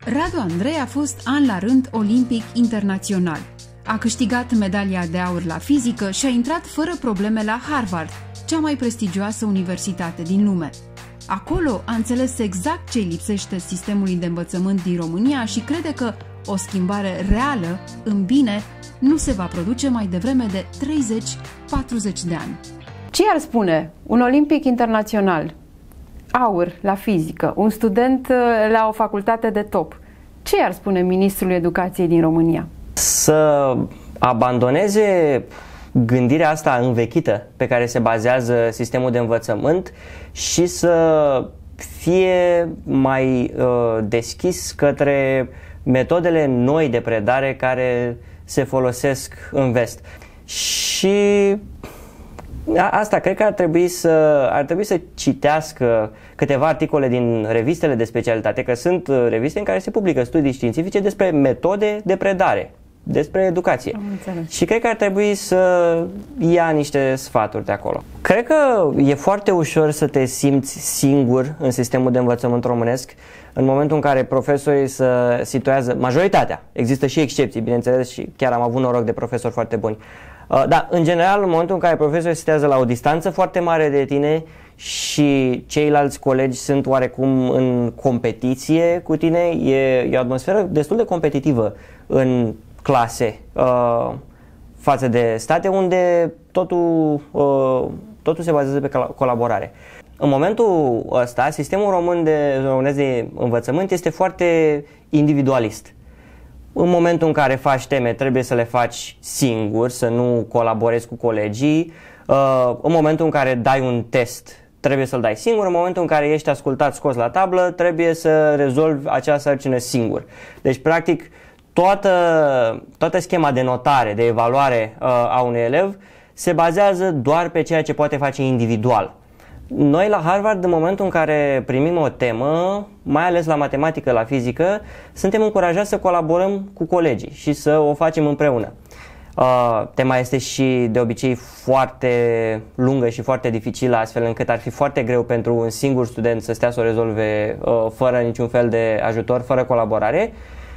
Radu Andrei a fost an la rând olimpic internațional. A câștigat medalia de aur la fizică și a intrat fără probleme la Harvard, cea mai prestigioasă universitate din lume. Acolo a înțeles exact ce îi lipsește sistemului de învățământ din România și crede că o schimbare reală, în bine, nu se va produce mai devreme de 30-40 de ani. Ce ar spune un olimpic internațional, aur la fizică, un student la o facultate de top? Ce ar spune ministrul educației din România? Să abandoneze gândirea asta învechită pe care se bazează sistemul de învățământ și să fie mai deschis către metodele noi de predare care se folosesc în vest. Și asta cred că ar trebui să citească câteva articole din revistele de specialitate, că sunt reviste în care se publică studii științifice despre metode de predare, despre educație. Și cred că ar trebui să ia niște sfaturi de acolo. Cred că e foarte ușor să te simți singur în sistemul de învățământ românesc în momentul în care profesorii se situează, majoritatea, există și excepții, bineînțeles, și chiar am avut noroc de profesori foarte buni. Dar, în general, în momentul în care profesorii se situează la o distanță foarte mare de tine și ceilalți colegi sunt oarecum în competiție cu tine, e o atmosferă destul de competitivă în clase față de state unde totul se bazează pe colaborare. În momentul ăsta, sistemul românesc de învățământ este foarte individualist. În momentul în care faci teme, trebuie să le faci singur, să nu colaborezi cu colegii. În momentul în care dai un test, trebuie să-l dai singur. În momentul în care ești ascultat, scos la tablă, trebuie să rezolvi acea sarcină singur. Deci, practic, toată schema de notare, de evaluare a unui elev se bazează doar pe ceea ce poate face individual. Noi la Harvard, în momentul în care primim o temă, mai ales la matematică, la fizică, suntem încurajați să colaborăm cu colegii și să o facem împreună. Tema este și de obicei foarte lungă și foarte dificilă, astfel încât ar fi foarte greu pentru un singur student să stea să o rezolve fără niciun fel de ajutor, fără colaborare.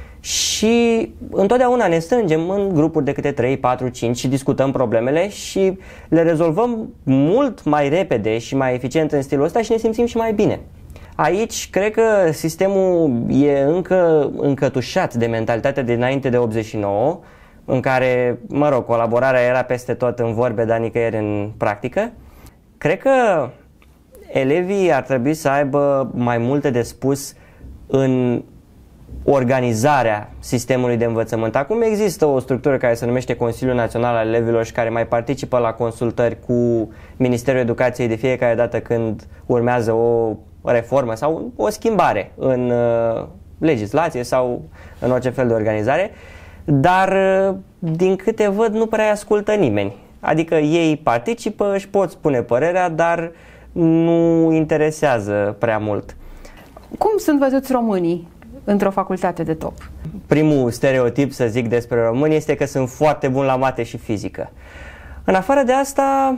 Și întotdeauna ne strângem în grupuri de câte 3, 4, 5 și discutăm problemele și le rezolvăm mult mai repede și mai eficient în stilul ăsta și ne simțim și mai bine. Aici cred că sistemul e încă încătușat de mentalitatea dinainte de 89, în care, mă rog, colaborarea era peste tot în vorbe, dar nicăieri în practică. Cred că elevii ar trebui să aibă mai multe de spus în organizarea sistemului de învățământ. Acum există o structură care se numește Consiliul Național al Elevilor și care mai participă la consultări cu Ministerul Educației de fiecare dată când urmează o reformă sau o schimbare în legislație sau în orice fel de organizare, dar din câte văd nu prea ascultă nimeni. Adică ei participă, își pot spune părerea, dar nu interesează prea mult. Cum sunt văzuți românii într-o facultate de top? Primul stereotip, să zic, despre români este că sunt foarte buni la mate și fizică. În afară de asta,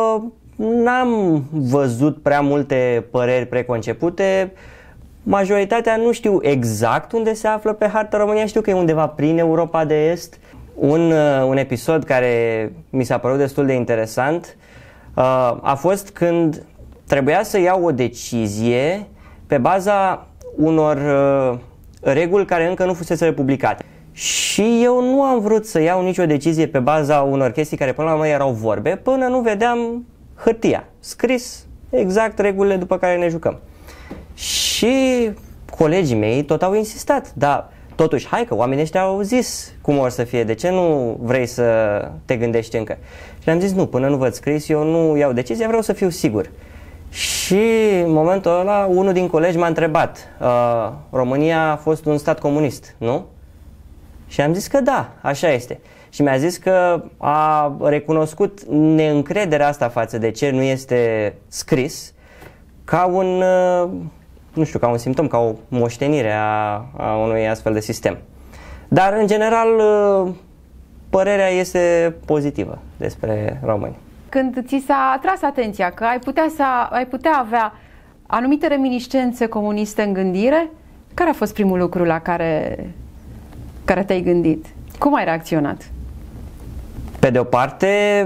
n-am văzut prea multe păreri preconcepute. Majoritatea nu știu exact unde se află pe harta România, știu că e undeva prin Europa de Est. Un episod care mi s-a părut destul de interesant a fost când trebuia să iau o decizie pe baza unor reguli care încă nu fusese publicate. Și eu nu am vrut să iau nicio decizie pe baza unor chestii care până la urmă erau vorbe, până nu vedeam hârtia, scris exact regulile după care ne jucăm. Și colegii mei tot au insistat, dar totuși, hai că oamenii ăștia au zis cum or să fie, de ce nu vrei să te gândești încă? Și le-am zis, nu, până nu văd scris, eu nu iau decizia, vreau să fiu sigur. Și în momentul ăla, unul din colegi m-a întrebat, România a fost un stat comunist, nu? Și am zis că da, așa este. Și mi-a zis că a recunoscut neîncrederea asta față de ce nu este scris ca un, nu știu, ca un simptom, ca o moștenire a unui astfel de sistem. Dar, în general, părerea este pozitivă despre români. Când ți s-a atras atenția că ai putea avea anumite reminiscențe comuniste în gândire, Care a fost primul lucru la care te-ai gândit? Cum ai reacționat? Pe de o parte,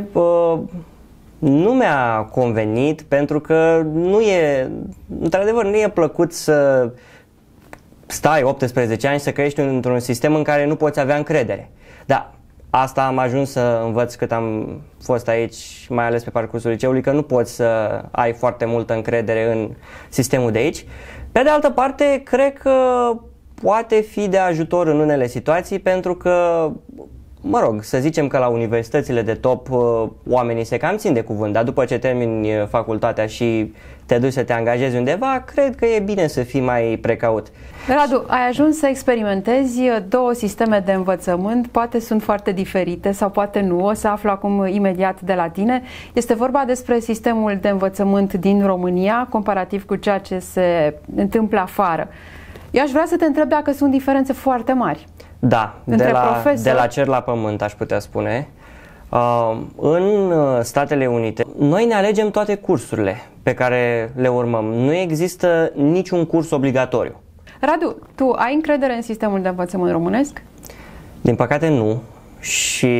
nu mi-a convenit pentru că într-adevăr, nu e plăcut să stai 18 ani să crești într-un sistem în care nu poți avea încredere. Da, asta am ajuns să învăț cât am fost aici, mai ales pe parcursul liceului, că nu poți să ai foarte multă încredere în sistemul de aici. Pe de altă parte, cred că poate fi de ajutor în unele situații pentru că, mă rog, să zicem că la universitățile de top oamenii se cam țin de cuvânt, dar după ce termini facultatea și te duci să te angajezi undeva, cred că e bine să fii mai precaut. Radu, ai ajuns să experimentezi două sisteme de învățământ, poate sunt foarte diferite sau poate nu, o să aflu acum imediat de la tine. Este vorba despre sistemul de învățământ din România, comparativ cu ceea ce se întâmplă afară. Eu aș vrea să te întreb dacă sunt diferențe foarte mari. Da, de la cer la pământ, aș putea spune. În Statele Unite, noi ne alegem toate cursurile pe care le urmăm. Nu există niciun curs obligatoriu. Radu, tu ai încredere în sistemul de învățământ românesc? Din păcate nu. Și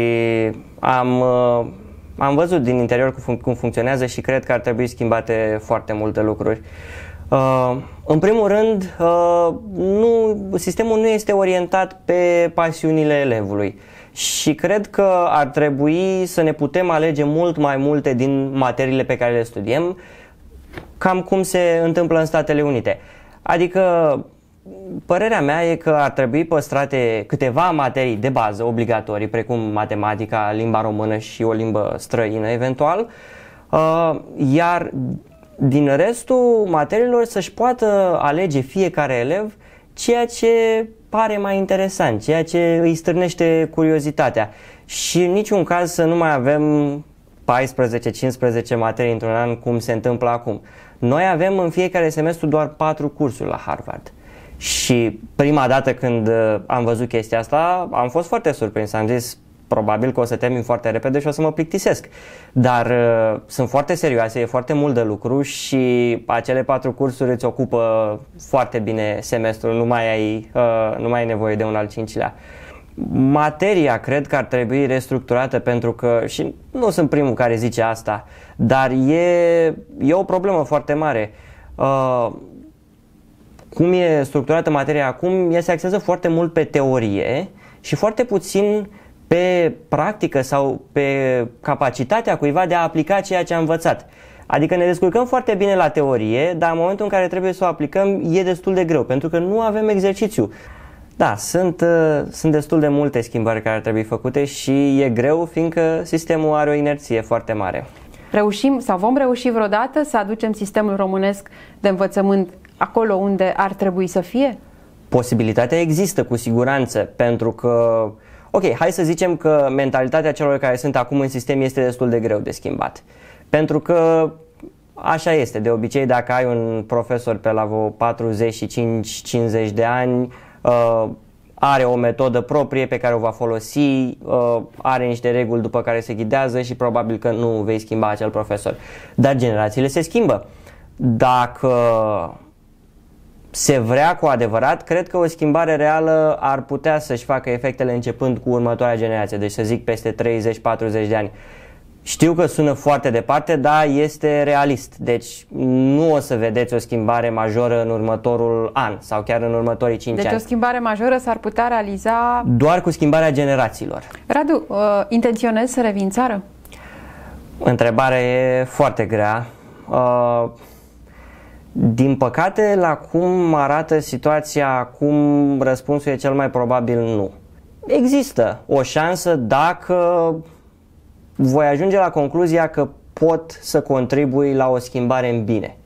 am văzut din interior cum funcționează și cred că ar trebui schimbate foarte multe lucruri. În primul rând, sistemul nu este orientat pe pasiunile elevului și cred că ar trebui să ne putem alege mult mai multe din materiile pe care le studiem, cam cum se întâmplă în Statele Unite. Adică, părerea mea e că ar trebui păstrate câteva materii de bază obligatorii, precum matematica, limba română și o limbă străină eventual, iar din restul materiilor să-și poată alege fiecare elev ceea ce pare mai interesant, ceea ce îi stârnește curiozitatea și în niciun caz să nu mai avem 14-15 materii într-un an cum se întâmplă acum. Noi avem în fiecare semestru doar 4 cursuri la Harvard și prima dată când am văzut chestia asta am fost foarte surprins, am zis probabil că o să termin foarte repede și o să mă plictisesc. Dar sunt foarte serioase, e foarte mult de lucru și acele 4 cursuri îți ocupă foarte bine semestrul, nu mai ai nevoie de un al 5-lea. Materia cred că ar trebui restructurată pentru că, și nu sunt primul care zice asta, dar e o problemă foarte mare. Cum e structurată materia acum, ea se axează foarte mult pe teorie și foarte puțin pe practică sau pe capacitatea cuiva de a aplica ceea ce a învățat. Adică ne descurcăm foarte bine la teorie, dar în momentul în care trebuie să o aplicăm e destul de greu, pentru că nu avem exercițiu. Da, sunt destul de multe schimbări care ar trebui făcute și e greu, fiindcă sistemul are o inerție foarte mare. Reușim sau vom reuși vreodată să aducem sistemul românesc de învățământ acolo unde ar trebui să fie? Posibilitatea există cu siguranță, pentru că ok, hai să zicem că mentalitatea celor care sunt acum în sistem este destul de greu de schimbat. Pentru că așa este, de obicei dacă ai un profesor pe la vreo 45-50 de ani, are o metodă proprie pe care o va folosi, are niște reguli după care se ghidează și probabil că nu vei schimba acel profesor. Dar generațiile se schimbă. Dacă se vrea cu adevărat, cred că o schimbare reală ar putea să-și facă efectele începând cu următoarea generație, deci să zic peste 30-40 de ani. Știu că sună foarte departe, dar este realist, deci nu o să vedeți o schimbare majoră în următorul an sau chiar în următorii 5 ani. Deci o schimbare majoră s-ar putea realiza doar cu schimbarea generațiilor. Radu, intenționezi să revii în țară? Întrebarea e foarte grea. Din păcate, la cum arată situația acum, răspunsul e cel mai probabil nu. Există o șansă dacă voi ajunge la concluzia că pot să contribui la o schimbare în bine.